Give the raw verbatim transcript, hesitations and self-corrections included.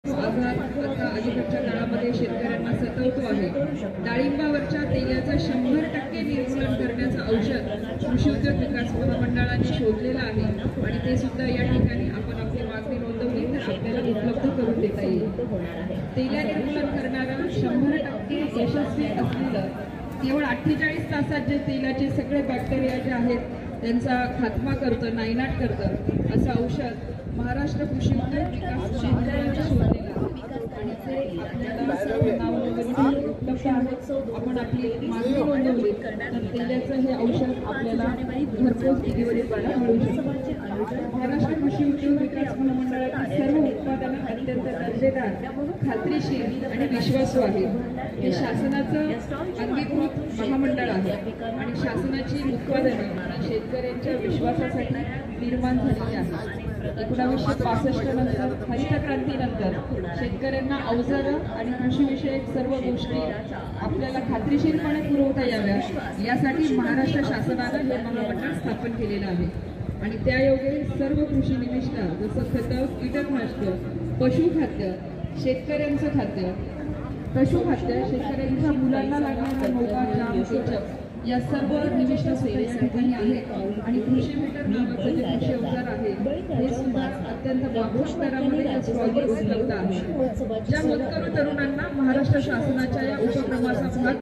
आजार आता अलीकडच्या काळामध्ये शेतकऱ्यांना सतवतो आहे. डाळिंबावरच्या तेलाचं शंभर टक्के निर्मूलन करण्याचं औषध कृषी उद्योग विकास महामंडळाने शोधलेलं आहे आणि ते सुद्धा या ठिकाणी आपण आपली मागणी नोंदवली तर आपल्याला उपलब्ध करून देता येईल. तेला निर्मूलन करणारं शंभर टक्के यशस्वी असलेलं केवळ अठ्ठेचाळीस तासात जे तेलाचे सगळे बॅक्टेरिया जे आहेत त्यांचा खात्मा करतं, नायनाट करतं असं औषध महाराष्ट्र कृषी उद्योग विकास महामंडळाने शोधलेलं आणि ते आपल्याला सर्व नावनोंदणी उपलब्ध आहेत. आपण आपली मागणी नोंदवली तर तेलाचं हे औषध आपल्याला घरपोच डिलिव्हरीद्वारे मिळू शकते. महाराष्ट्र कृषी उद्योग विकास महामंडळाची सर्व उत्पादनं अत्यंत दर्जेदार, खात्रीशीर आणि विश्वासू आहेत. हे शासनाचं अंगीकृत महामंडळ आहे आणि शासनाची उत्पादने शेतकऱ्यांच्या विश्वासासाठी निर्माण झालेली आहेत. एकोणावीसशे पासष्ट नंतर हरित क्रांतीनंतर शेतकऱ्यांना अवजारं आणि कृषीविषयक सर्व गोष्टी आपल्याला खात्रीशीरपणे पुरवता याव्या यासाठी महाराष्ट्र शासनानं हे महामंडळ स्थापन केलेलं आहे आणि त्यायोगे सर्व कृषी निविष्ठा जसं खतं, कीटकनाशक, पशुखाद्य, शेतकऱ्यांचं खाद्य, पशुखाद्य, शेतकऱ्यांच्या मुलांना लागणारा मोगा, जाम, केचप या सर्व निविष्ठा सुद्धा या ठिकाणी आहेत आणि कृषी मीटर नावाचं जे कृषी अवजार आहे हे सुद्धा अत्यंत बाबूश दरामध्ये या स्टॉलवर उपलब्ध आहे. ज्या होतकरू तरुणांना महाराष्ट्र शासनाच्या या उपक्रमाचा भाग